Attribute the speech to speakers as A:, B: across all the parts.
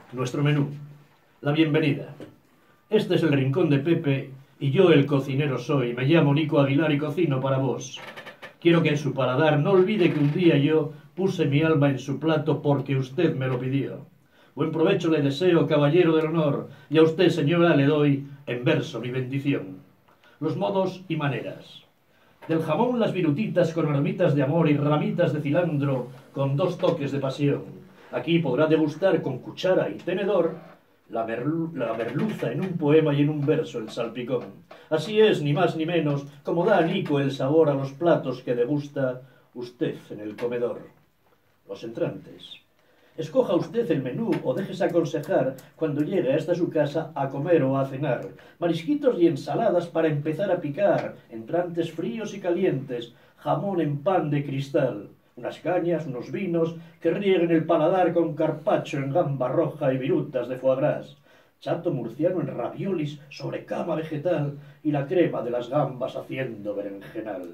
A: nuestro menú, la bienvenida. Este es el rincón de Pepe y yo el cocinero soy. Me llamo Nico Aguilar y cocino para vos. Quiero que en su paladar no olvide que un día yo puse mi alma en su plato porque usted me lo pidió. Buen provecho le deseo, caballero del honor, y a usted, señora, le doy en verso mi bendición. Los modos y maneras. Del jamón las virutitas con armitas de amor y ramitas de cilantro con 2 toques de pasión. Aquí podrá degustar con cuchara y tenedor la merluza en un poema y en un verso el salpicón. Así es, ni más ni menos, como da a Nico el sabor a los platos que degusta usted en el comedor. Los entrantes. Escoja usted el menú o déjese aconsejar cuando llegue hasta su casa a comer o a cenar. Marisquitos y ensaladas para empezar a picar, entrantes fríos y calientes, jamón en pan de cristal, unas cañas, unos vinos que rieguen el paladar con carpaccio en gamba roja y virutas de foie gras, chato murciano en raviolis sobre cama vegetal y la crema de las gambas haciendo berenjenal.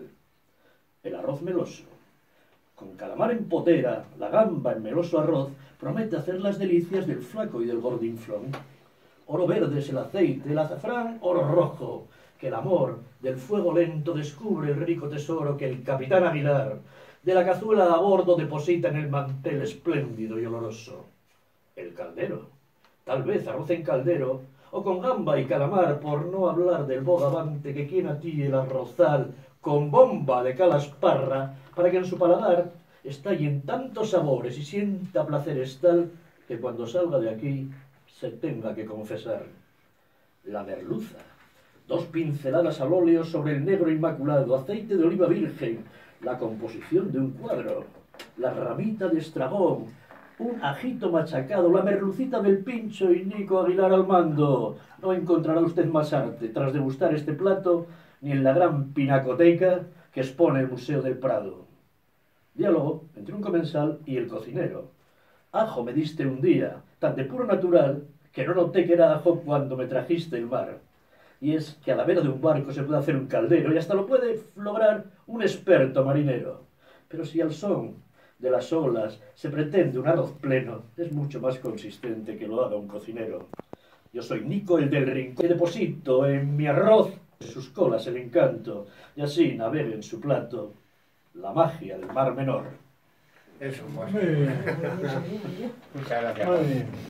A: El arroz meloso. Con calamar en potera, la gamba en meloso arroz, promete hacer las delicias del flaco y del gordinflón. Oro verde es el aceite, el azafrán oro rojo, que el amor del fuego lento descubre el rico tesoro que el capitán Aguilar de la cazuela a bordo deposita en el mantel espléndido y oloroso. El caldero, tal vez arroz en caldero, o con gamba y calamar, por no hablar del bogavante que quien atille el arrozal con bomba de calasparra, para que en su paladar estallen tantos sabores y sienta placeres tal que cuando salga de aquí se tenga que confesar. La merluza, 2 pinceladas al óleo sobre el negro inmaculado, aceite de oliva virgen, la composición de un cuadro, la ramita de estragón, un ajito machacado, la merlucita del Pincho y Nico Aguilar al mando. No encontrará usted más arte tras degustar este plato ni en la gran pinacoteca que expone el Museo del Prado. Diálogo entre un comensal y el cocinero. Ajo me diste un día, tan de puro natural, que no noté que era ajo cuando me trajiste el mar. Y es que a la vera de un barco se puede hacer un caldero y hasta lo puede lograr un experto marinero. Pero si al son de las olas se pretende un arroz pleno, es mucho más consistente que lo haga un cocinero. Yo soy Nico el del rincón, que deposito en mi arroz de sus colas el encanto, y así navegue en su plato la magia del mar menor.
B: Eso, pues.
C: Muy bien.
B: Muchas gracias.
C: Muy bien.